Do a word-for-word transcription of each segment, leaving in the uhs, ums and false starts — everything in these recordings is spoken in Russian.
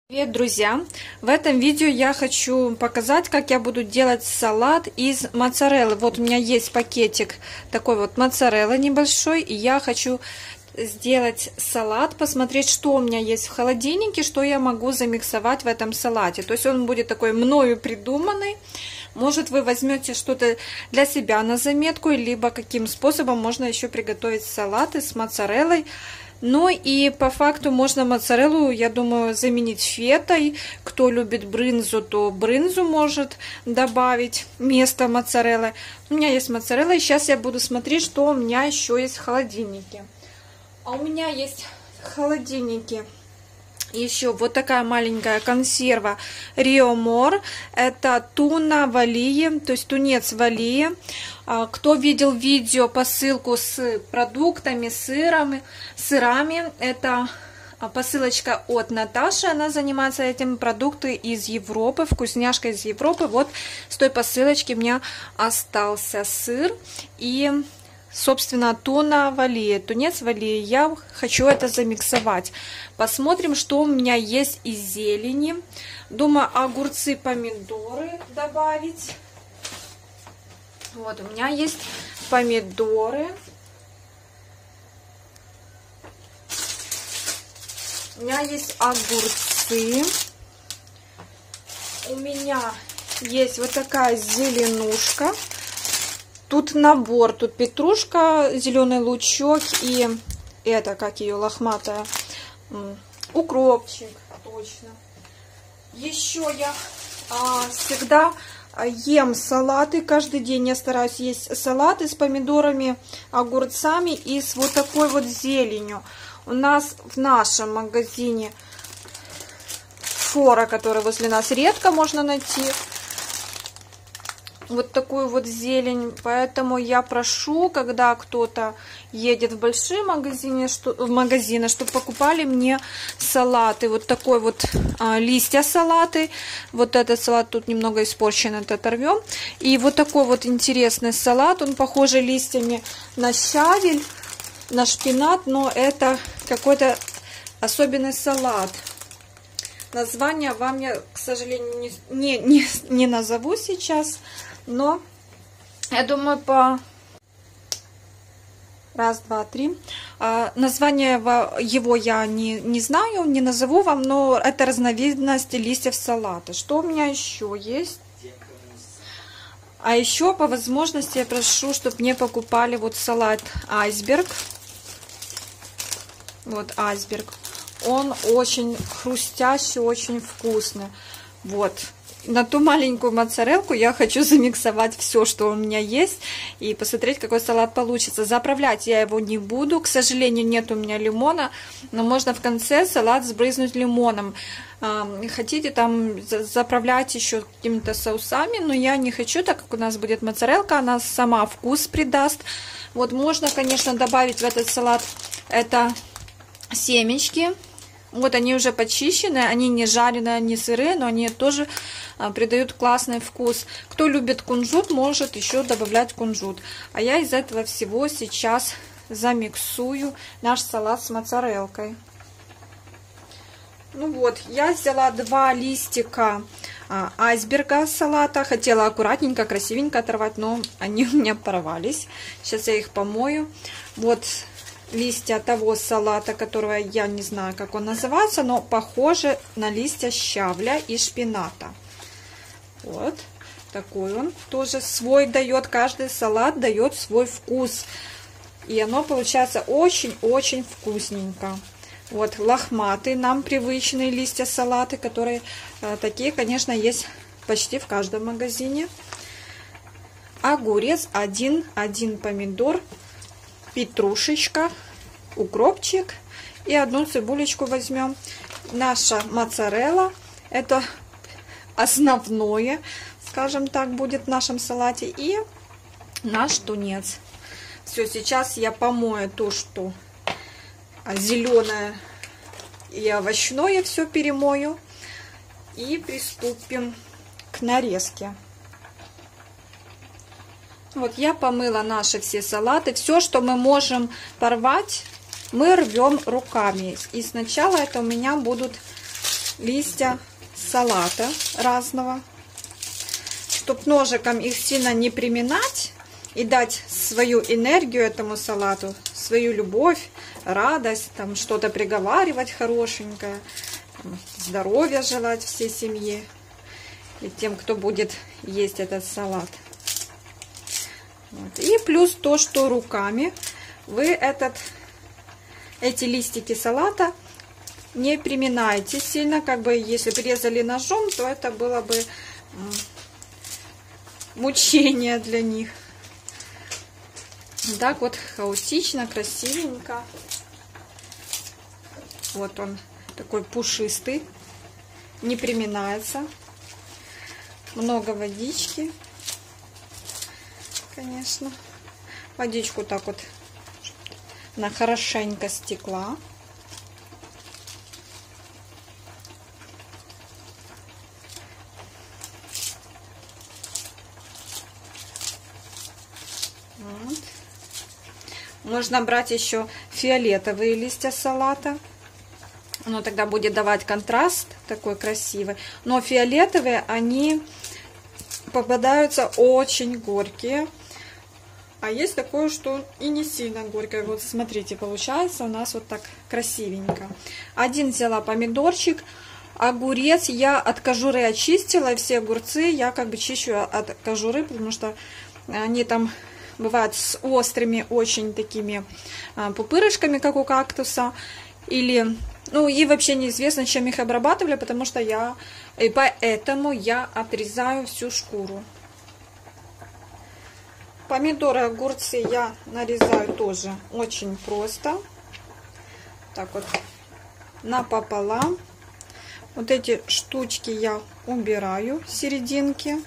Привет, друзья! В этом видео я хочу показать, как я буду делать салат из моцареллы. Вот у меня есть пакетик такой вот моцареллы небольшой, и я хочу сделать салат, посмотреть, что у меня есть в холодильнике, что я могу замиксовать в этом салате. То есть он будет такой мною придуманный. Может, вы возьмете что-то для себя на заметку, либо каким способом можно еще приготовить салаты с моцареллой. Ну и по факту можно моцареллу, я думаю, заменить фетой. Кто любит брынзу, то брынзу может добавить вместо моцареллы. У меня есть моцарелла, и сейчас я буду смотреть, что у меня еще есть в холодильнике. А у меня есть в холодильнике еще вот такая маленькая консерва Рио Мор. Это туна в олее, то есть тунец в олее. Кто видел видео, посылку с продуктами, сырами, сырами, это посылочка от Наташи. Она занимается этим, продукты из Европы, вкусняшка из Европы. Вот с той посылочки у меня остался сыр и, собственно, туна в олее, тунец в олее. Я хочу это замиксовать. Посмотрим, что у меня есть из зелени. Думаю, огурцы, помидоры добавить. Вот, у меня есть помидоры. У меня есть огурцы. У меня есть вот такая зеленушка. Тут набор, тут петрушка, зеленый лучок и это, как ее, лохматая, укропчик, точно. Еще я а, всегда ем салаты, каждый день я стараюсь есть салаты с помидорами, огурцами и с вот такой вот зеленью. У нас в нашем магазине Фора, который возле нас, редко можно найти вот такую вот зелень, поэтому я прошу, когда кто-то едет в большие магазины, что, в магазины, чтобы покупали мне салаты, вот такой вот а, листья салаты, вот этот салат тут немного испорчен, это оторвем, и вот такой вот интересный салат, он похожий листьями на щавель, на шпинат, но это какой-то особенный салат. Название вам я, к сожалению, не, не, не, не назову сейчас. Но я думаю, по раз, два, три. А, название его я не, не знаю, не назову вам, но это разновидность листьев салата. Что у меня еще есть? А еще по возможности я прошу, чтобы мне покупали вот салат айсберг. Вот айсберг. Он очень хрустящий, очень вкусный. Вот. На ту маленькую моцарелку я хочу замиксовать все, что у меня есть, и посмотреть, какой салат получится. Заправлять я его не буду, к сожалению, нет у меня лимона, но можно в конце салат сбрызнуть лимоном. Хотите там заправлять еще какими-то соусами, но я не хочу, так как у нас будет моцарелка, она сама вкус придаст. Вот можно, конечно, добавить в этот салат это семечки. Вот они уже почищены, они не жареные, не сырые, но они тоже а, придают классный вкус. Кто любит кунжут, может еще добавлять кунжут. А я из этого всего сейчас замиксую наш салат с моцарелкой. Ну вот, я взяла два листика а, айсберга салата. Хотела аккуратненько, красивенько оторвать, но они у меня порвались. Сейчас я их помою. Вот листья того салата, которого я не знаю, как он называется, но похоже на листья щавля и шпината. Вот такой он тоже свой дает, каждый салат дает свой вкус, и оно получается очень-очень вкусненько. Вот лохматые нам привычные листья салаты, которые э, такие, конечно, есть почти в каждом магазине. Огурец один, один помидор, петрушечка, укропчик и одну цибулечку возьмем. Наша моцарелла, это основное, скажем так, будет в нашем салате, и наш тунец. Все, сейчас я помою то, что зеленое и овощное, все перемою, и приступим к нарезке. Вот я помыла наши все салаты. Все, что мы можем порвать, мы рвем руками. И сначала это у меня будут листья салата разного, чтобы ножиком их сильно не приминать и дать свою энергию этому салату, свою любовь, радость, там что-то приговаривать хорошенькое, там, здоровья желать всей семье и тем, кто будет есть этот салат. Вот. И плюс то, что руками вы этот, эти листики салата не приминаете сильно, как бы если порезали ножом, то это было бы мучение для них. Так вот хаотично, красивенько. Вот он такой пушистый, не приминается. Много водички, конечно. Водичку так вот она хорошенько стекла. Вот. Можно брать еще фиолетовые листья салата. Оно тогда будет давать контраст такой красивый. Но фиолетовые, они попадаются очень горькие. А есть такое, что и не сильно горькое. Вот смотрите, получается у нас вот так красивенько. Один взяла помидорчик. Огурец я от кожуры очистила. И все огурцы я как бы чищу от кожуры, потому что они там бывают с острыми очень такими пупырышками, как у кактуса. Или, ну и вообще неизвестно, чем их обрабатывали, потому что я, и поэтому я отрезаю всю шкуру. Помидоры, огурцы я нарезаю тоже очень просто. Так вот, напополам. Вот эти штучки я убираю, серединки.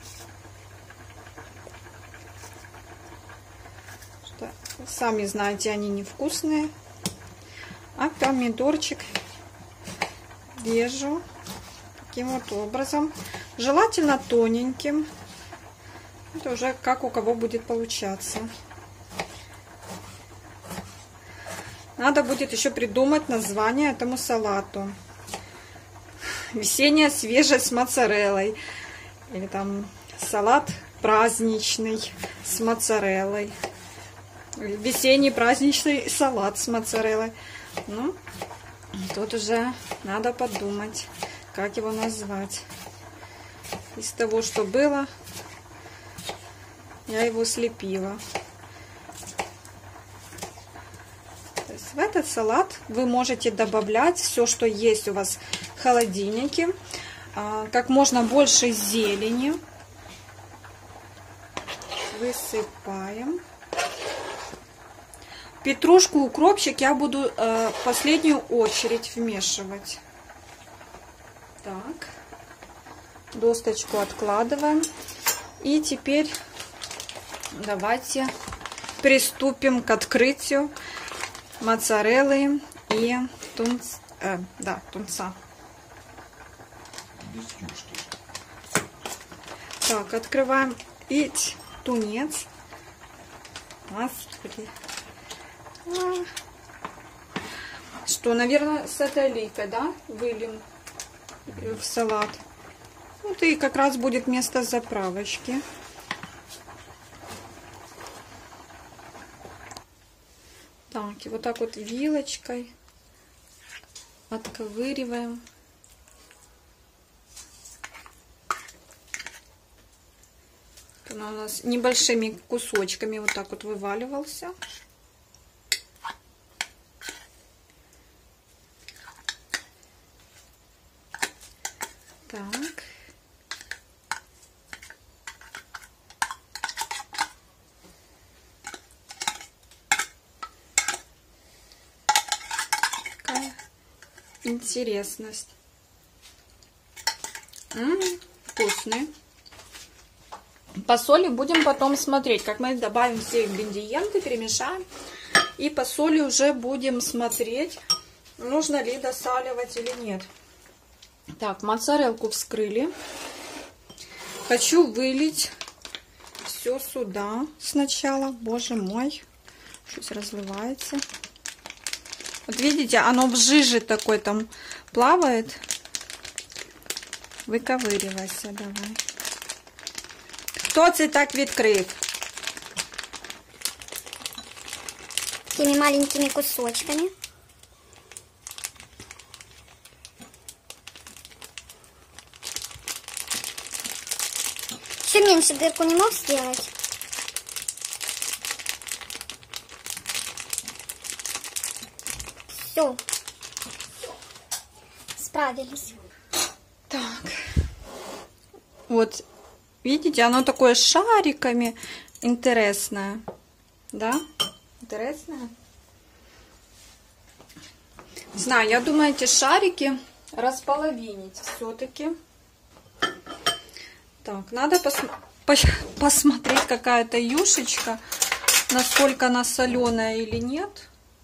Что, сами знаете, они невкусные. А помидорчик режу таким вот образом. Желательно тоненьким. Это уже как у кого будет получаться. Надо будет еще придумать название этому салату. Весенняя свежесть с моцареллой. Или там салат праздничный с моцареллой. Весенний праздничный салат с моцареллой. Ну, тут уже надо подумать, как его назвать. Из того, что было, я его слепила. То есть в этот салат вы можете добавлять все, что есть у вас в холодильнике. Как можно больше зелени. Высыпаем. Петрушку, укропчик я буду э, в последнюю очередь вмешивать. Так. Досточку откладываем. И теперь давайте приступим к открытию моцареллы и тунц, э, да, тунца. Так, открываем и тунец. Господи. Что, наверное, с этой оливкой, да, выльем в салат. Вот и как раз будет место заправочки. Так, и вот так вот вилочкой отковыриваем. Он у нас небольшими кусочками вот так вот вываливался. Так. Какая интересность. М-м, вкусный. По соли будем потом смотреть, как мы добавим все ингредиенты, перемешаем. И по соли уже будем смотреть, нужно ли досаливать или нет. Так, моцарелку вскрыли. Хочу вылить все сюда сначала. Боже мой, что-то разливается. Вот видите, оно в жиже такой там плавает. Виковирювайся, давай. Хто це так відкрив? Такими маленькими кусочками. Еще меньше дырку не мог сделать? Все. Справились. Так. Вот. Видите, оно такое с шариками. Интересное. Да? Интересное. Не знаю, я думаю, эти шарики располовинить все-таки. Так, надо пос пос посмотреть, какая-то юшечка, насколько она соленая или нет.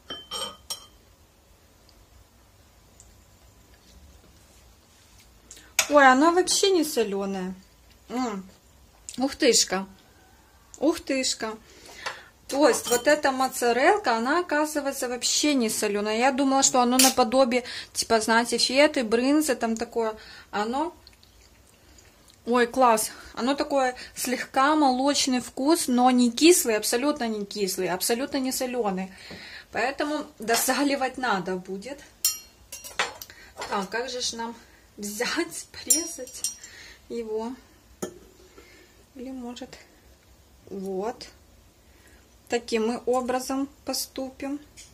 Ой, она вообще не соленая. М-м. Ух тышка. Ух тышка. То есть вот эта моцарелка, она оказывается вообще не соленая. Я думала, что оно наподобие, типа, знаете, феты, брынзы, там такое. Оно... Ой, класс. Оно такое слегка молочный вкус, но не кислый, абсолютно не кислый, абсолютно не соленый. Поэтому досаливать надо будет. Так, как же ж нам взять, порезать его? Или может... Вот. Таким мы образом поступим.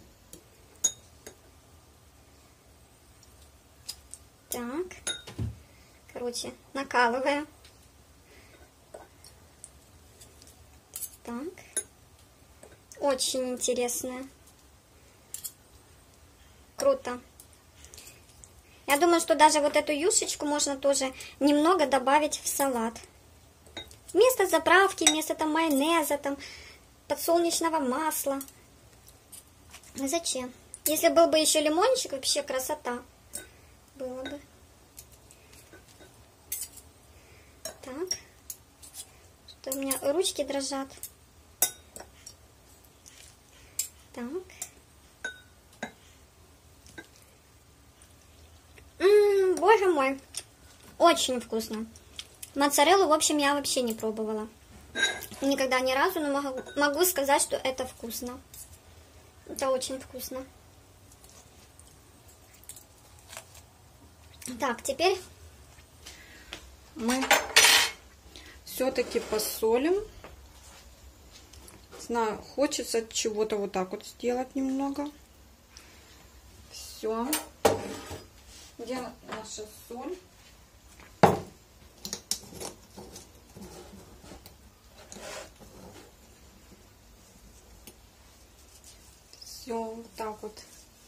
Так. Короче, накалываем. Так. Очень интересно. Круто. Я думаю, что даже вот эту юшечку можно тоже немного добавить в салат. Вместо заправки, вместо там майонеза, там подсолнечного масла. Зачем? Если был бы еще лимончик, вообще красота было бы. Так. Что у меня ручки дрожат. Так. М-м, боже мой. Очень вкусно. Моцареллу, в общем, я вообще не пробовала. Никогда ни разу, но могу, могу сказать, что это вкусно. Это очень вкусно. Так, теперь мы все-таки посолим. Знаю, хочется чего-то вот так вот сделать немного. Все. Где наша соль? Все, вот так вот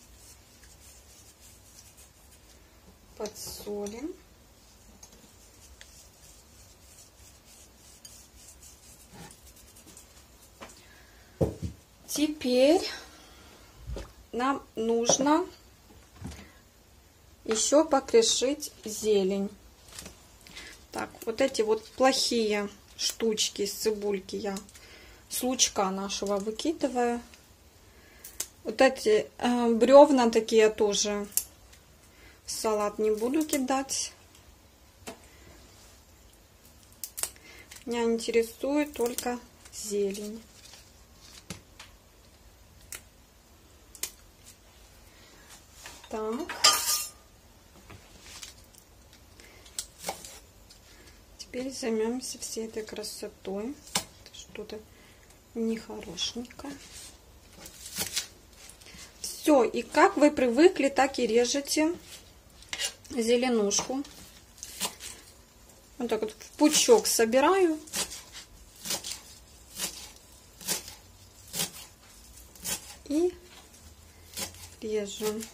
подсолим. Теперь нам нужно еще покрошить зелень. Так, вот эти вот плохие штучки из цибульки я с лучка нашего выкидываю. Вот эти э, бревна такие тоже в салат не буду кидать. Меня интересует только зелень. Так. Теперь займемся всей этой красотой. Что-то нехорошенькое. Все, и как вы привыкли, так и режете зеленушку. Вот так вот в пучок собираю. И режу.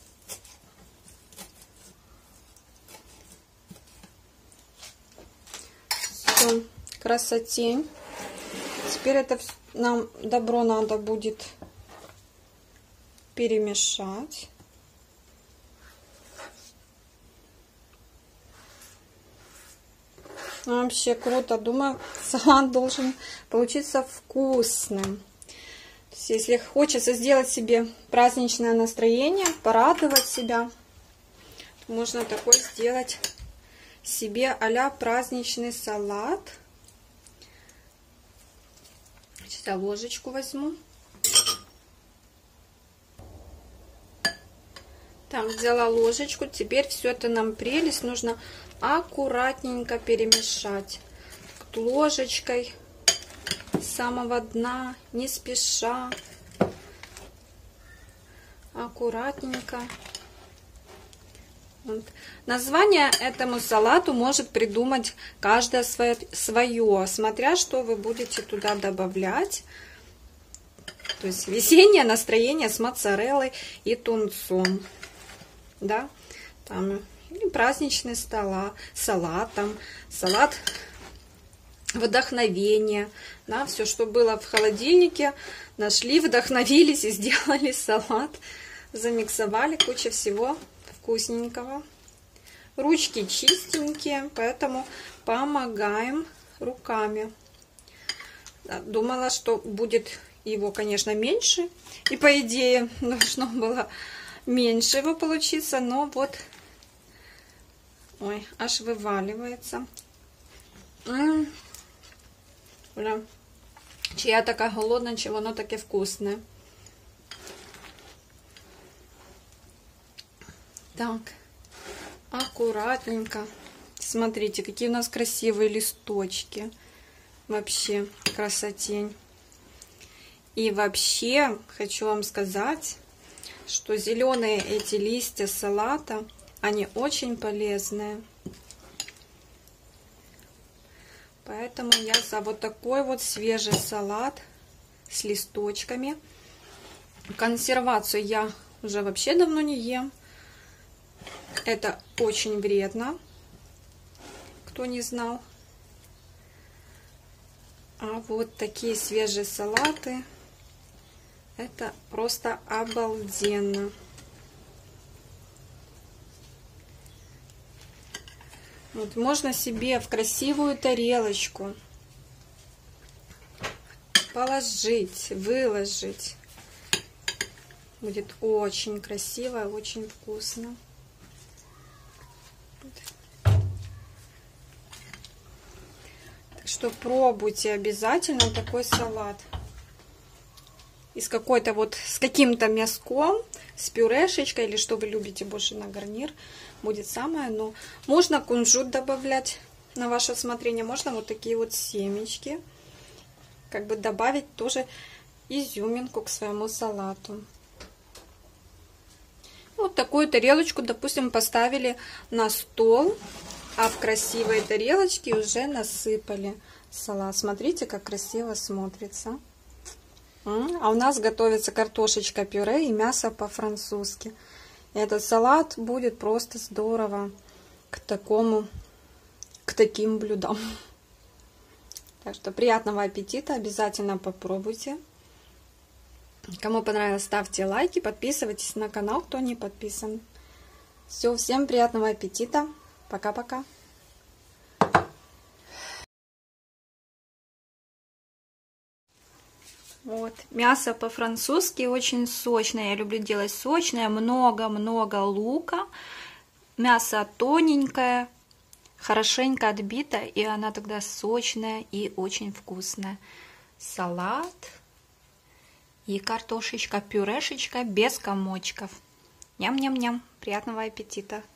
Все, красоте. Теперь это нам добро надо будет перемешать. Вообще круто. Думаю, салат должен получиться вкусным. То есть, если хочется сделать себе праздничное настроение, порадовать себя, можно такой сделать себе а-ля праздничный салат. Сейчас я ложечку возьму. Так, взяла ложечку. Теперь все это нам прелесть нужно аккуратненько перемешать. Ложечкой с самого дна, не спеша. Аккуратненько. Вот. Название этому салату может придумать каждое свое, свое, смотря что вы будете туда добавлять. То есть весеннее настроение с моцареллой и тунцом. Да? Там, или праздничный стола, салат, там, салат вдохновения. Да? Все, что было в холодильнике, нашли, вдохновились и сделали салат. Замиксовали, куча всего вкусненького. Ручки чистенькие, поэтому помогаем руками. Думала, что будет его, конечно, меньше. И по идее должно было меньше его получиться. Но вот, ой, аж вываливается. М-м-м. Чи я така голодна, чи воно таке вкусне. Так, аккуратненько. Смотрите, какие у нас красивые листочки. Вообще красотень. И вообще хочу вам сказать, что зеленые эти листья салата, они очень полезные. Поэтому я за вот такой вот свежий салат с листочками. Консервацию я уже вообще давно не ем. Это очень вредно, кто не знал. А вот такие свежие салаты, это просто обалденно. Вот можно себе в красивую тарелочку положить, выложить. Будет очень красиво, очень вкусно. Так что пробуйте обязательно такой салат. И с какой-то вот, с каким-то мяском, с пюрешечкой, или что вы любите больше на гарнир, будет самое. Но можно кунжут добавлять на ваше усмотрение, можно вот такие вот семечки. Как бы добавить тоже изюминку к своему салату. Вот такую тарелочку, допустим, поставили на стол, а в красивой тарелочке уже насыпали салат. Смотрите, как красиво смотрится. А у нас готовится картошечка пюре и мясо по-французски. Этот салат будет просто здорово к такому, к таким блюдам. Так что приятного аппетита, обязательно попробуйте. Кому понравилось, ставьте лайки, подписывайтесь на канал, кто не подписан. Все, всем приятного аппетита. Пока-пока. Вот, мясо по-французски очень сочное. Я люблю делать сочное. Много-много лука. Мясо тоненькое, хорошенько отбито. И она тогда сочная и очень вкусная. Салат. И картошечка, пюрешечка без комочков. Ням-ням-ням. Приятного аппетита.